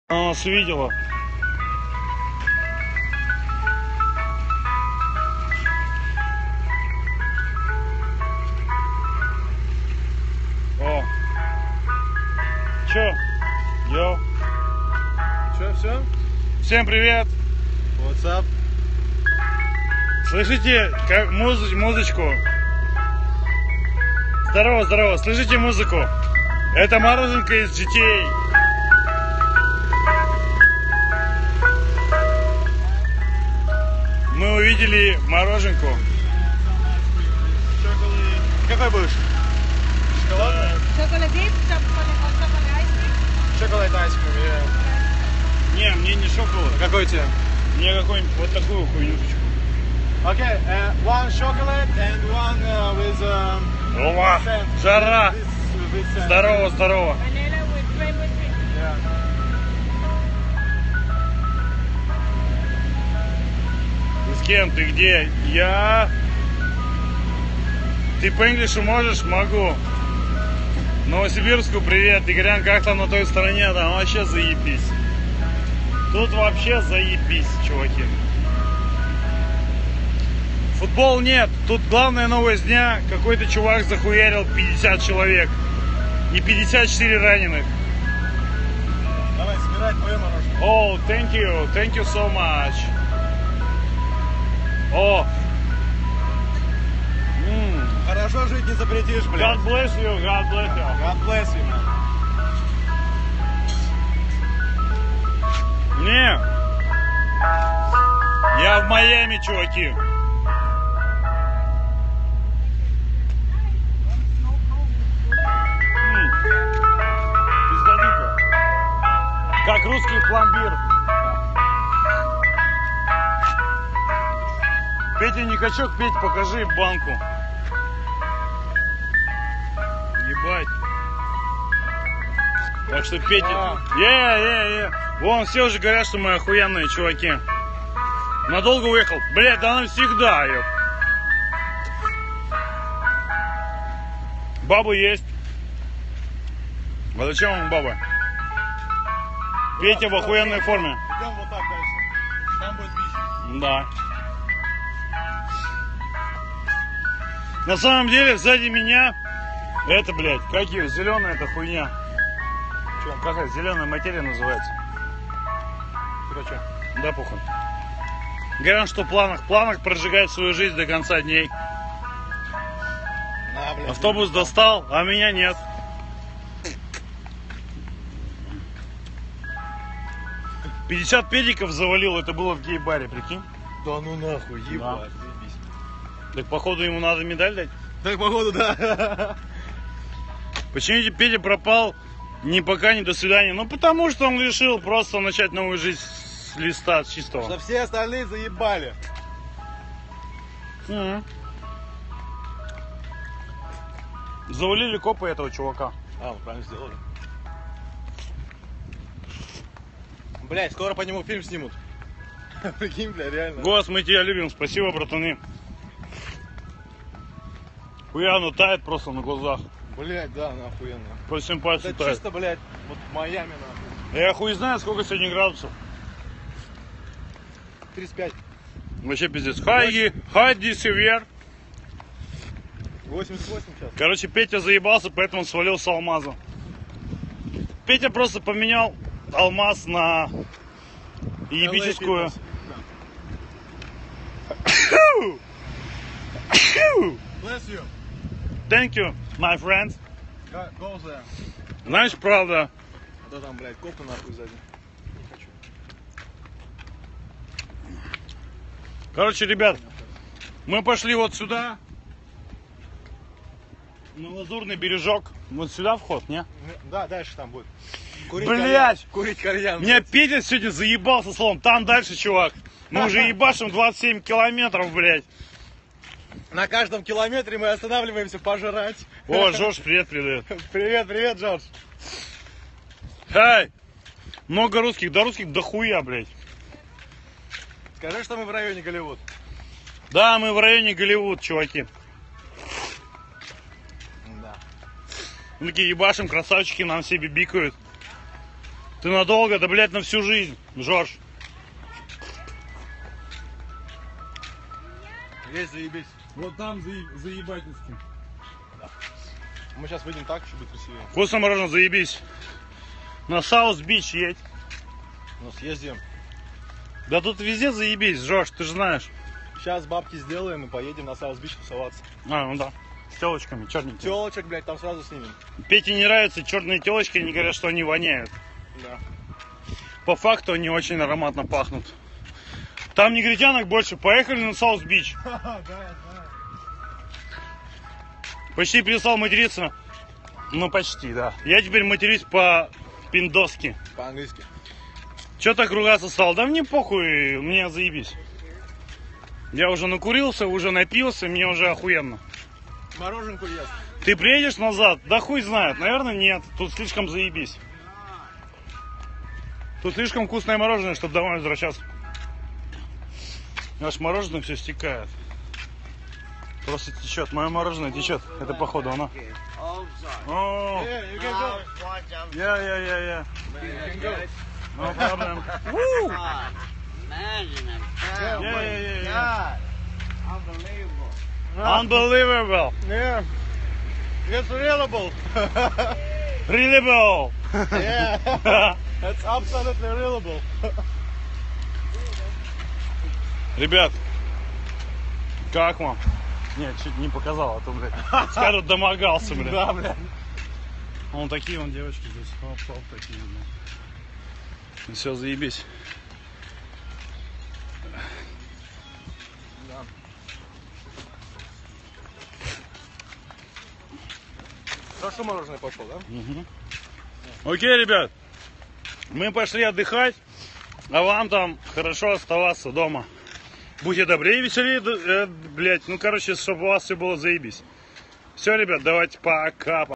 Она нас увидела. О. Чё? Йоу. Чё, все? Всем привет. What's up? Слышите как музычку? Здорово, здорово. Слышите музыку? Это мороженка из GTA. Мы увидели мороженку. Какой будешь? Шоколадный? Chocolate dip, chocolate ice cream. Шоколад айскрим, Не, мне не шоколад. Какой тебе? Мне какую-нибудь вот такую хуйнючку. Okay, one chocolate and one with Ова, sand. жара. With sand. Здорово, здорово. Vanilla with rainbow cream. Yeah. Ты с кем? Ты где? Я... Ты по инглишу можешь? Могу. Новосибирску привет. Игорян, как там на той стороне? Там вообще заебись. Тут вообще заебись, чуваки. Футбол нет. Тут главная новость дня. Какой-то чувак захуярил 50 человек. И 54 раненых. Давай, собирай твое мороженое. Oh, thank you. Thank you so much. О. Хорошо жить не запретишь, блядь. God bless you. God bless you. God bless you, man. Не. Я в Майами, чуваки. Пиздадука. Как русский пломбир. Петя не качок, Петь, покажи банку. Ебать. Так что Петя... Вон, все уже говорят, что мы охуенные чуваки. Надолго уехал. Блядь, да навсегда, ёп. Бабы есть. А зачем вам бабы? Петя в охуенной форме. Идем вот так дальше. Там будет бич. Да. На самом деле, сзади меня... Это, блядь, как ее? Зеленая эта хуйня. Че, какая зеленая материя называется? Короче. Да, похуй. Говорят, что в планах прожигать свою жизнь до конца дней. На, блядь. Автобус достал, а меня нет. — 50 педиков завалил, это было в гей-баре, прикинь. Да ну нахуй, ебать, заебись. Так походу ему надо медаль дать. Так, походу, да. Почему Петя пропал ни пока, ни до свидания? Ну потому что он решил просто начать новую жизнь с листа, с чистого. Что все остальные заебали. Завалили копы этого чувака. А, мы правильно сделали. Блять, скоро по нему фильм снимут. Прикинь, бля, реально. Гос, мы тебя любим, спасибо, братаны. Хуяну тает просто на глазах. Блять, да, нахуенно. По всем пальцам Это тает. чисто, блять, вот в Майами, нахуй. Я хуй знаю, сколько сегодня градусов. 35. Вообще пиздец. Хайди север. 88 сейчас. Короче, Петя заебался, поэтому свалил с алмаза. Петя просто поменял алмаз на ебическую. Bless you. Thank you, my friends. Go there. Знаешь, правда. Да там, блядь, копы нахуй сзади. Не хочу. Короче, ребят, мы пошли вот сюда. На Лазурный бережок. Вот сюда вход, не? Да, дальше там будет. Курить Блять! кальян. Курить кальян. Меня Петя сегодня заебал со словом. Там дальше, чувак. Мы уже ебашим 27 километров, блядь. На каждом километре мы останавливаемся пожрать. О, Жорж, привет передает. Привет, привет, Джордж. Эй! Много русских, да русских дохуя, блядь. Скажи, что мы в районе Голливуд. Да, мы в районе Голливуд, чуваки. Да. Мы такие ебашим, красавчики, нам все бибикают. Ты надолго, да, блядь, на всю жизнь, Жорж. Есть, заебись. Вот там заебательски. Мы сейчас выйдем так, чтобы быть красивее. Вкусно мороженое, заебись. На Саус-Бич едь. Ну, съездим. Да тут везде заебись, Жорж, ты же знаешь. Сейчас бабки сделаем и поедем на Саус-Бич тусоваться. А, ну да. С телочками, черненькими. Телочек, блядь, там сразу снимем. Пете не нравятся черные телочки, они говорят, что они воняют. Да. По факту они очень ароматно пахнут. Там негритянок больше. Поехали на Саус-Бич. Да, я знаю. Почти перестал материться. Ну, почти, да. Я теперь матерюсь по-пиндоски. По-английски. Че так ругаться стал? Да мне похуй, мне заебись. Я уже накурился, уже напился, мне уже охуенно. Мороженку ест. Ты приедешь назад? Да хуй знает. Наверное, нет. Тут слишком заебись. Тут слишком вкусное мороженое, чтобы домой возвращаться. Аж мороженое все стекает. Просто течет. Мое мороженое течет. Это походу оно. О, Yeah, you can go. я. You can go. No problem. Woo! Imagine Yeah. Unbelievable. Unbelievable. Yeah. It's reliable. Reliable. Yeah. It's absolutely reliable. Ребят, как вам? Нет, чуть не показал, а то, блядь, скажут, домогался, блядь. Да, блядь. Вон такие вон девочки здесь. Оп, такие, блядь. Все, заебись. Да. Хорошо мороженое пошел, да? Окей, ребят. Мы пошли отдыхать, а вам там хорошо оставаться дома. Будьте добрее, веселее, блядь. Ну, короче, чтобы у вас все было заебись. Все, ребят, давайте пока.